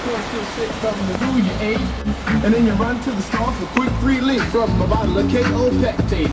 426 from the New Year 8. And then you run to the store for quick free leaf from a bottle of KO Pectate.